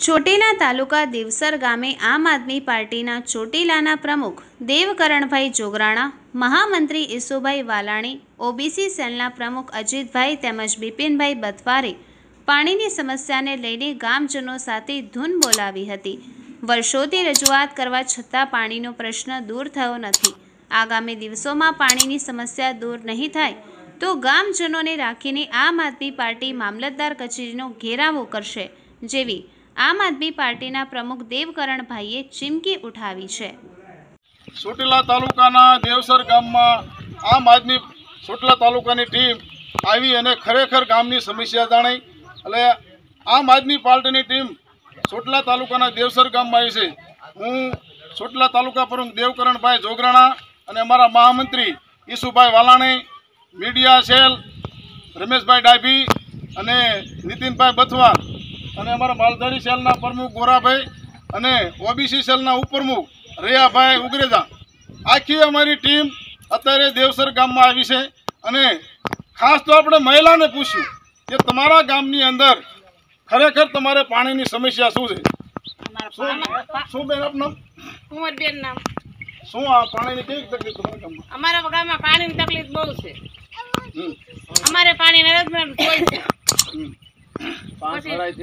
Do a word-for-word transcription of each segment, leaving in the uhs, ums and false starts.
ચોટીલા તાલુકા દેવસર ગામે આમ આદમી પાર્ટીના ચોટીલાના પ્રમુખ દેવકરણભાઈ જોગરાણા, મહામંત્રી ઈસુભાઈ વાલાણી, ઓબીસી સેલના પ્રમુખ અજીતભાઈ તેમજ બિપિનભાઈ બથવારે પાણીની સમસ્યાને લઈને ગામજનો સાથે ધૂન બોલાવી હતી। વર્ષોથી રજૂઆત કરવા છતાં પાણીનો પ્રશ્ન દૂર થયો નથી। આગામી દિવસોમાં પાણીની સમસ્યા દૂર નહીં થાય તો ગામજનોને રાખીને આમ આદમી પાર્ટી મામલતદાર કચેરીનો ઘેરાવો કરશે, જેવી આમ આદમી પાર્ટીના પ્રમુખ દેવકરણભાઈએ ચીમકી ઉઠાવી છે। ચોટીલા તાલુકાના દેવસર ગામમાં આમ આદમી ચોટીલા તાલુકાની ટીમ આવી અને ખરેખર ગામની સમસ્યા જાણી। એટલે આમ આદમી પાર્ટીની ટીમ ચોટીલા તાલુકાના દેવસર ગામમાં આવી છે। હું ચોટીલા તાલુકા પ્રમુખ દેવકરણભાઈ જોગરાણા અને અમારા મહામંત્રી ઈસુભાઈ વાલાણી, મીડિયા સેલ રમેશભાઈ ડાભી અને નીતિનભાઈ બથવાર અને અમારા માલધારી સેલના પ્રમુખ ગોરાભાઈ અને ઓબીસી સેલના ઉપપ્રમુખ રૈયાભાઈ ઉગરેજા, આખી અમારી ટીમ અત્યારે દેવસર ગામમાં આવી છે। અને ખાસ તો આપણે મહિલાને પૂછ્યું કે તમારા ગામની અંદર ખરેખર તમારે પાણીની સમસ્યા શું છે? શું બેન આપનું કુંવરબેન નામ? શું આ પાણીની કેવી તકલીફ તમારા ગામમાં? અમારા ગામમાં પાણીની તકલીફ બહુ છે। અમારે પાણી નરજમાં કોઈ છે પાંચ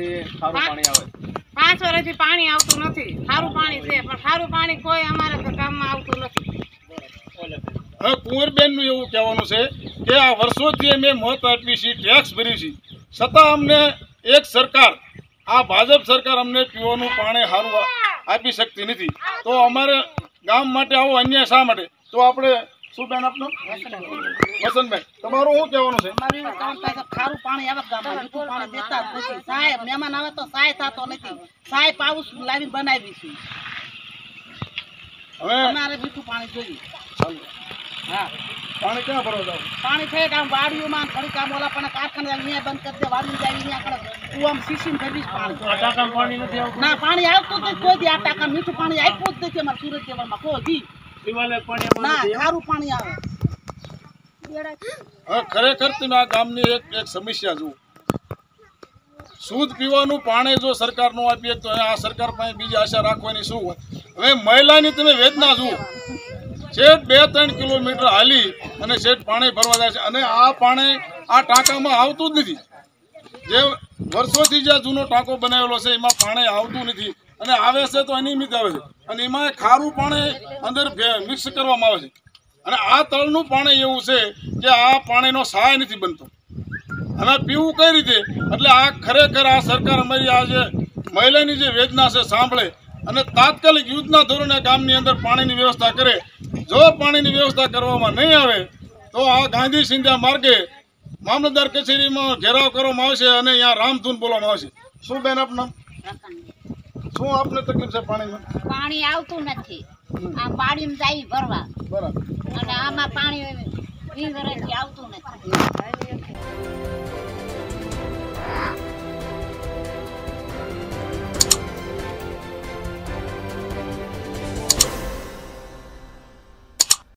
વર્ષથી પાણી આવતું નથી। સારું પાણી છે પણ સારું પાણી કોઈ અમારા ગામમાં આવતું નથી। હવે કુંવરબેનનું એવું કહેવાનું છે કે આ વર્ષોથી અમે મોત આપી છે, ટેક્સ ભરી છે, છતાં અમને એક સરકાર, આ ભાજપ સરકાર અમને પીવાનું પાણી સારું આપી શકતી નથી। તો અમારે ગામ માટે આવો અન્યાય શા માટે? તો આપણે શું બેન આપનું વસંતભાઈ, તમારું શું કહેવાનું છે? ખારું પાણી આવે ગામમાં, મીઠું પાણી દેતા જ નથી। સાહેબ મહેમાન આવે તો સાય થતો નથી, સાય પાઉસ લાવી બનાવી છે। હવે અમારે મીઠું પાણી જોઈએ। હા, પાણી ક્યાં ભરવા જાવ? પાણી છે કામ વાડીઓમાં ઘડી કામ ઓલા પણ કારખાને અહીંયા બંધ કરી દે, વાડી જાય અહીંયા આગળ કુવામાં સીસીને ભરવી પાણી। પાણી નથી આવતું? ના, પાણી આવતું જ કોઈ દી આ ટાંકા મીઠું પાણી આપ્યું જ નથી અમારે સુરત જવામાં કોઈ દી। ના, ખારું પાણી આવે। હવે ખરેખર તમે આ ગામની એક એક સમસ્યા જુઓ, શુદ્ધ પીવાનું પાણી જો સરકાર નો આપીએ તો આ સરકાર પાસે બીજી આશા રાખવાની શું હોય? હવે મહિલાની તમે વેદના જુઓ, શેઠ બે ત્રણ કિલોમીટર હાલી અને શેઠ પાણી ભરવા જાય છે અને આ પાણી આ ટાંકામાં આવતું જ નથી। જે વર્ષોથી જે જૂનો ટાંકો બનાવેલો છે એમાં પાણી આવતું નથી અને આવે છે તો અનિયમિત આવે છે અને એમાં ખારું પાણી અંદર મિક્સ કરવામાં આવે છે અને આ તળનું પાણી એવું છે કે આ પાણીનો સહાય નથી બનતો। હવે પીવું કઈ રીતે? એટલે આ ખરેખર આ સરકાર અમારી આ જે મહિલાની જે વેદના છે સાંભળે અને તાત્કાલિક યુદ્ધના ધોરણે ગામની અંદર પાણીની વ્યવસ્થા કરે। જો પાણીની વ્યવસ્થા કરવામાં નહીં આવે તો આ ગાંધી સિંધ્યા માર્ગે મામલતદાર કચેરીમાં ઘેરાવ કરવામાં આવશે અને અહીંયા રામધૂન બોલવામાં આવશે। શું બેન આપનું શું આપને તકલીફ છે પાણીમાં? પાણી આવતું નથી, આ પાણીમાં જાય ભરવા, બરાબર, અને આમાં પાણી વીસ વર્ષથી આવતું નથી।